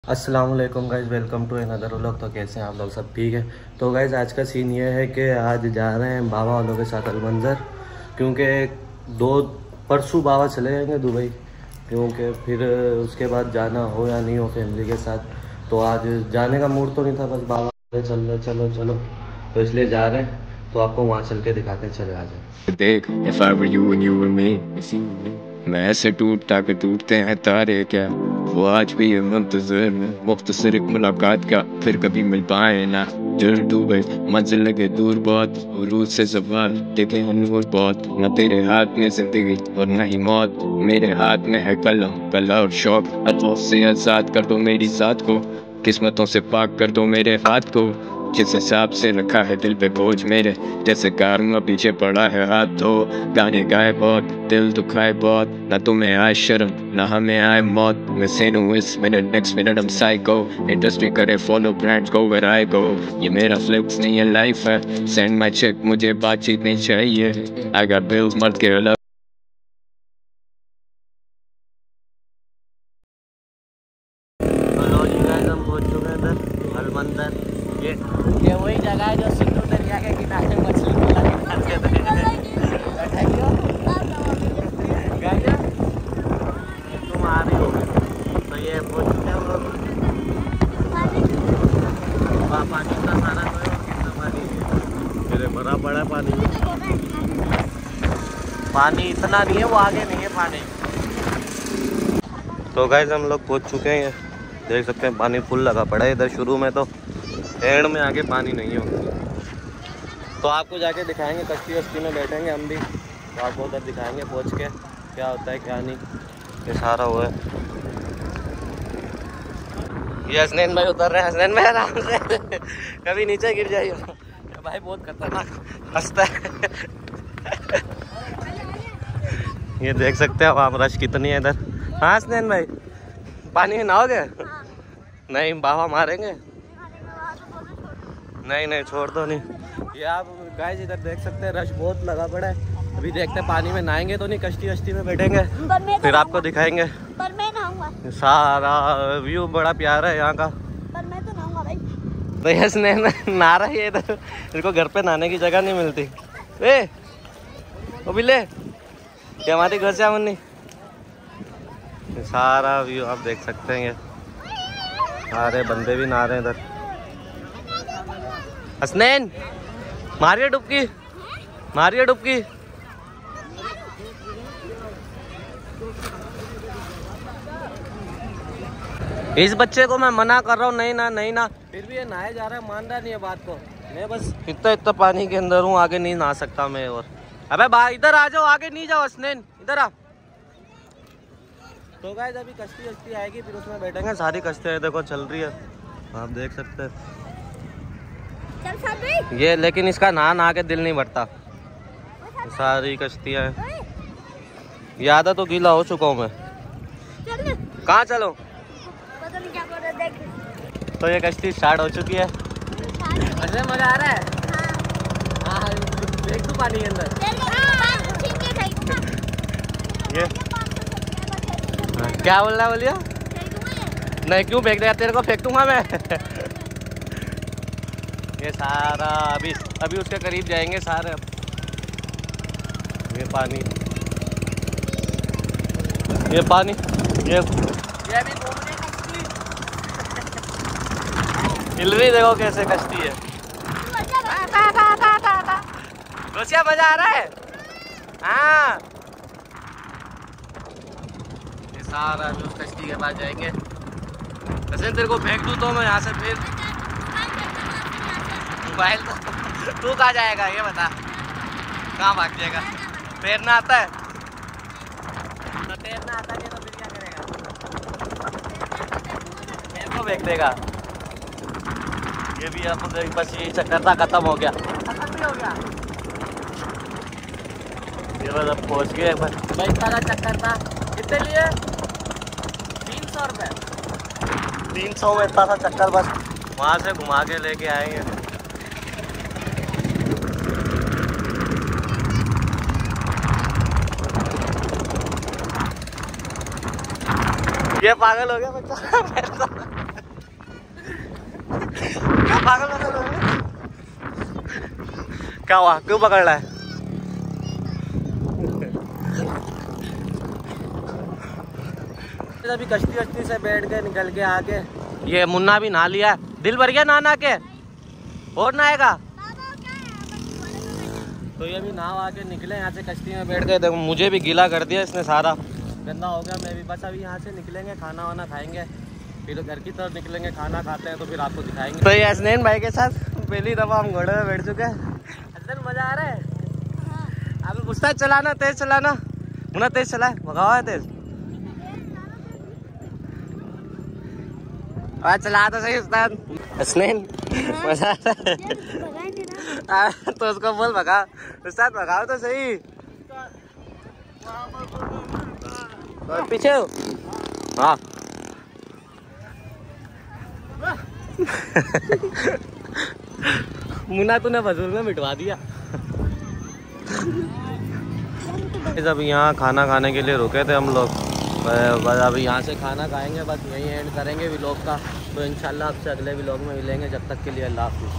अस्सलाम वालेकुम guys, welcome to another vlog. तो कैसे हैं आप लोग? सब ठीक है। तो गाइज़ आज का सीन ये है कि आज जा रहे हैं बाबा वालों के साथ अलमंजर, क्योंकि परसों बाबा चले जाएंगे दुबई, क्योंकि फिर उसके बाद जाना हो या नहीं हो फैमिली के साथ। तो आज जाने का मूड तो नहीं था, बस बाबा चलो चलो चलो, तो इसलिए जा रहे हैं। तो आपको वहाँ चल के दिखाते चले आ जाए। देख if I were you and you were me, मैं ऐसे टूटता के टूटते हैं तारे क्या, वो आज भी है मुंतज़िर में मुख्तसर एक मुलाकात का, फिर कभी मिल पाए ना। दिल डूबे मंजिल लगे दूर बहुत, उरूज से सवाल देखे हैं नूर बहुत। न तेरे हाथ में जिंदगी और न ही मौत, मेरे हाथ में है कलम कला और शौक। अतों से आजाद कर दो मेरी जात को, किस्मतों से पाक कर दो मेरे हाथ को। जिस हिसाब से रखा है दिल पे बोझ मेरे, जैसे कार पीछे पड़ा है हाथ धो। गाने गाए बहुत, दिल दुखाए बहुत, ना तुम्हें आए शर्म ना हमें आए मौत। मैं सेन हूँ इस मिनट, नेक्स्ट मिनट हम साइको। इंडस्ट्री करे follow, brands go where I go. ये मेरा फ्लिप्स नहीं है लाइफ है, सेंड माई चेक, मुझे बातचीत नहीं चाहिए। आई गॉट बिल्स मत के अलग। हम पहुँच चुके हैं इधर अलमंजर। ये वही जगह है जो सिंधु दरिया के किनारे मछली मेला दिखाते थे। तुम आ रही हो तो ये पहुँच चुके हैं हम लोग। पानी इतना सारा तो है, कितना पानी मेरे भरा पड़ा पानी इतना नहीं है, वो आगे नहीं है पानी। तो गाइस हम लोग पहुँच चुके हैं, देख सकते हैं पानी फुल लगा पड़ा है इधर। शुरू में तो एंड में आगे पानी नहीं होगी। तो आपको जाके दिखाएंगे, कश्ती वश्ती में बैठेंगे हम भी, तो आपको उधर दिखाएंगे पहुंच के क्या होता है क्या नहीं। ये सारा हुआ है। ये हसनैन भाई उतर रहे हैं। हसनैन भाई आराम से कभी नीचे गिर जाइए भाई, बहुत खतरनाक हंसता है। ये देख सकते हैं आप रश कितनी है इधर। हाँ हसनैन भाई, पानी में नहाओगे? नहीं बाबा मारेंगे। नहीं छोड़ दो नहीं। ये आप गाइस इधर देख सकते हैं, रश बहुत लगा पड़ा है। अभी देखते हैं पानी में नहाएंगे तो नहीं, कश्ती वश्ती में बैठेंगे, फिर आपको दिखाएंगे। पर मैं नहाऊंगा। सारा व्यू बड़ा प्यारा है यहाँ का। पर मैं तो नहाऊंगा भाई। तो इसने नहा रहा है इधर, इनको घर पे नहाने की जगह नहीं मिलती। ए वो भी ले क्या हमारी घर से मुन्नी। सारा व्यू आप देख सकते हैं। ये सारे बंदे भी नहा रहे हैं इधर। हसनैन मारिए डुबकी, मारिए डुबकी। इस बच्चे को मैं मना कर रहा हूँ, नहीं ना, फिर भी ये नहाए जा रहा है, मान रहा नहीं है बात को। मैं बस इतना पानी के अंदर हूँ, आगे नहीं नहा सकता मैं। और अबे भाई इधर आ जाओ, आगे नहीं जाओ हसनैन, इधर आ। तो गाइस अभी कश्ती वश्ती आएगी, फिर उसमें बैठेंगे। सारी कश्तियाँ देखो चल रही है, आप देख सकते हैं ये। लेकिन इसका नहा के दिल नहीं भरता। सारी कश्तियाँ हैं, ये आधा तो गीला हो चुका हूँ मैं। कहाँ चलो? पता नहीं क्या कर रहे, देख। तो ये कश्ती स्टार्ट हो चुकी है। अच्छा मजा आ रहा है। हाँ देख तू पानी के अंदर ये क्या बोल रहा है? बोलिए नहीं, क्यों फेंक देगा? तेरे को फेंक दूंगा मैं। ये सारा अभी उसके करीब जाएंगे सारे। ये पानी ये भी घूमने कश्ती। हिल भी देखो कैसे कश्ती है। रोशिया मजा आ रहा है। हाँ ये सारा अभी उस कश्ती के पास जाएंगे। वैसे तेरे को फेंक दूँ तो मैं यहाँ से, फिर मोबाइल तो तू कहाँ जाएगा ये बता, कहाँ भाग जाएगा? तैरना आता है तो तैरना आता नहीं तो फिर क्या करेगा? मेरे को फेंक देगा। ये भी आपको बस यही चक्कर था, खत्म हो गया, खत्म भी हो गया। ये बस अब पहुँच गए भाई। इतना चक्कर था, कितने लिए? 300 रुपये। 300 में इतना सा चक्कर, बस वहाँ से घुमा के लेके आएंगे। ये पागल हो गया बच्चा। पागल क्या हुआ, क्यों पकड़ रहा है? अभी कश्ती से बैठ के निकल के आके ये मुन्ना भी नहा लिया। दिल भर गया नहा के, और नहाएगा। तो ये भी नहा के निकले यहाँ से, कश्ती में बैठ के। देखो मुझे भी गीला कर दिया इसने, सारा गंदा हो गया। मैं भी बस अभी यहाँ से निकलेंगे, खाना वाना खाएंगे, फिर घर की तरफ निकलेंगे। खाना खाते हैं तो फिर आपको दिखाएंगे। तो ये हसनैन भाई के साथ पहली दफा हम घोड़े में बैठ चुके हैं। हसनैन मजा आ रहा है? अब उस्ताद चलाना, तेज चलाना, मुन्ना तेज चलाए, भगाओ है तेज। चला तो सही उस्ताद। हसनैन मजा आ रहा है? तो उसको बोल भगा, उस्ताद भगाओ तो सही। और पीछे हो? हाँ। मुन्ना तूने फजूल में मिटवा दिया। जब यहाँ खाना खाने के लिए रुके थे हम लोग, बस अभी यहाँ से खाना खाएंगे, बस यहीं एंड करेंगे व्लॉग का। तो इंशाल्लाह आपसे अगले व्लॉग में मिलेंगे। जब तक के लिए अल्लाह हाफ़िज़।